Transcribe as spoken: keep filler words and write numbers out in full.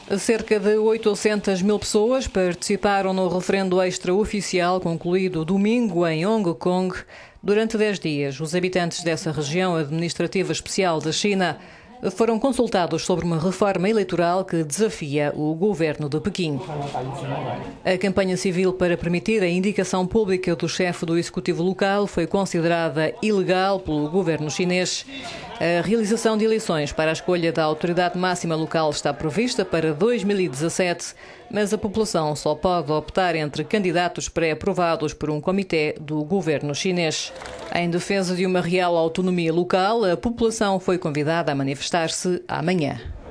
Cerca de oitocentas mil pessoas participaram no referendo extraoficial concluído domingo em Hong Kong. Durante dez dias, os habitantes dessa região administrativa especial da China foram consultados sobre uma reforma eleitoral que desafia o governo de Pequim. A campanha civil para permitir a indicação pública do chefe do executivo local foi considerada ilegal pelo governo chinês. A realização de eleições para a escolha da autoridade máxima local está prevista para dois mil e dezassete, mas a população só pode optar entre candidatos pré-aprovados por um comitê do governo chinês. Em defesa de uma real autonomia local, a população foi convidada a manifestar-se amanhã.